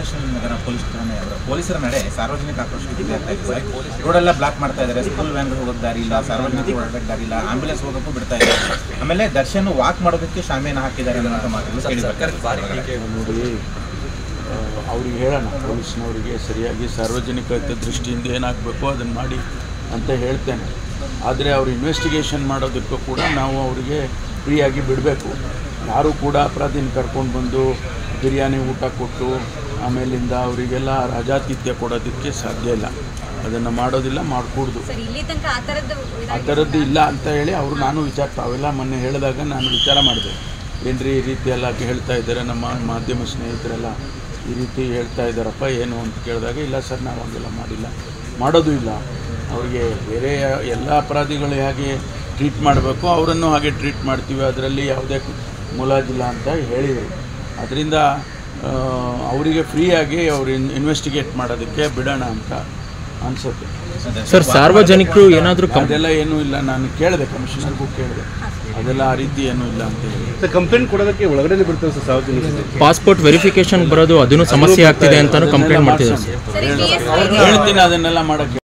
ಆದರ್ಶ ನಗರ ಪೊಲೀಸರ ನಡೆ ಸಾರ್ವಜನಿಕ ಆಕ್ರೋಶಕ್ಕೆ ರೋಡೆಲ್ಲ ಬ್ಲಾಕ್ ಮಾಡ್ತಾ ಇದ್ದಾರೆ. ಸ್ಕೂಲ್ ವ್ಯಾನ್ಗಳು ಹೋಗೋಕ್ಕೆ ದಾರಿ ಇಲ್ಲ, ಸಾರ್ವಜನಿಕ ಓಡಾಡಕ್ಕೆ ದಾರಿ ಇಲ್ಲ, ಆಂಬ್ಯುಲೆನ್ಸ್ ಹೋಗೋಕ್ಕೂ ಬಿಡ್ತಾ ಇಲ್ಲ. ಆಮೇಲೆ ದರ್ಶನ್ ವಾಕ್ ಮಾಡೋದಕ್ಕೆ ಶಾಮಿಯಾನ ಹಾಕಿದ್ದಾರೆ ಅನ್ನೋ ಮಾತುಗಳು ನೋಡಿ, ಅವ್ರಿಗೆ ಹೇಳೋಣ, ಪೊಲೀಸ್ನವರಿಗೆ ಸರಿಯಾಗಿ ಸಾರ್ವಜನಿಕ ದೃಷ್ಟಿಯಿಂದ ಏನಾಗಬೇಕು ಅದನ್ನು ಮಾಡಿ ಅಂತ ಹೇಳ್ತೇನೆ. ಆದರೆ ಅವರು ಇನ್ವೆಸ್ಟಿಗೇಷನ್ ಮಾಡೋದಕ್ಕೂ ಕೂಡ ನಾವು ಅವರಿಗೆ ಫ್ರೀಯಾಗಿ ಬಿಡಬೇಕು. ಯಾರೂ ಕೂಡ ಅಪರಾಧಿನ ಕರ್ಕೊಂಡು ಬಂದು ಬಿರಿಯಾನಿ ಊಟ ಕೊಟ್ಟು ಆಮೇಲಿಂದ ಅವರಿಗೆಲ್ಲ ರಾಜಾತಿಥ್ಯ ಕೊಡೋದಕ್ಕೆ ಸಾಧ್ಯ ಇಲ್ಲ. ಅದನ್ನು ಮಾಡೋದಿಲ್ಲ, ಮಾಡಿಕೊಡ್ದು. ಆ ಥರದ್ದು ಇಲ್ಲ ಅಂತ ಹೇಳಿ ಅವರು ನಾನು ತಾವೆಲ್ಲ ಮೊನ್ನೆ ಹೇಳಿದಾಗ ನಾನು ವಿಚಾರ ಮಾಡಿದೆ. ಏನ್ರಿ ಈ ರೀತಿ ಎಲ್ಲ ಹೇಳ್ತಾ ಇದ್ದಾರೆ, ನಮ್ಮ ಮಾಧ್ಯಮ ಸ್ನೇಹಿತರೆಲ್ಲ ಈ ರೀತಿ ಹೇಳ್ತಾ ಇದ್ದಾರಪ್ಪ ಏನು ಅಂತ ಕೇಳಿದಾಗ, ಇಲ್ಲ ಸರ್ ನಾವು ಹಂಗೆಲ್ಲ ಮಾಡಿಲ್ಲ, ಮಾಡೋದು ಇಲ್ಲ. ಅವರಿಗೆ ಬೇರೆ ಎಲ್ಲ ಅಪರಾಧಿಗಳು ಹೇಗೆ ಟ್ರೀಟ್ ಮಾಡಬೇಕು ಅವರನ್ನು ಹಾಗೆ ಟ್ರೀಟ್ ಮಾಡ್ತೀವಿ, ಅದರಲ್ಲಿ ಯಾವುದೇ ಮುಲಾಜಿಲ್ಲ ಅಂತ ಹೇಳಿದರು. ಅದರಿಂದ ಅವರಿಗೆ ಫ್ರೀಯಾಗಿ ಅವರು ಇನ್ವೆಸ್ಟಿಗೇಟ್ ಮಾಡೋದಕ್ಕೆ ಬಿಡೋಣ ಅಂತ ಅನಿಸುತ್ತೆ. ಸರ್, ಸಾರ್ವಜನಿಕರು ಏನಾದರೂ ಅದೆಲ್ಲ ಏನೂ ಇಲ್ಲ, ನಾನು ಕೇಳಿದೆ, ಕಮಿಷನರ್ಗೂ ಕೇಳಿದೆ, ಅದೆಲ್ಲ ಆ ರೀತಿ ಏನೂ ಇಲ್ಲ ಅಂತ ಹೇಳಿ. ಸರ್, ಕಂಪ್ಲೇಂಟ್ ಕೊಡೋದಕ್ಕೆ ಒಳಗಡೆ ಬಿಡ್ತಾರೆ ಸರ್ ಸಾರ್ವಜನಿಕರು. ಪಾಸ್ಪೋರ್ಟ್ ವೆರಿಫಿಕೇಶನ್ ಬರೋದು ಅದನ್ನು ಸಮಸ್ಯೆ ಆಗ್ತಿದೆ ಅಂತ ಕಂಪ್ಲೇಂಟ್ ಮಾಡ್ತಿದ್ದಾರೆ. ಹೇಳ್ತೀನಿ ಅದನ್ನೆಲ್ಲ ಮಾಡೋಕ್ಕೆ.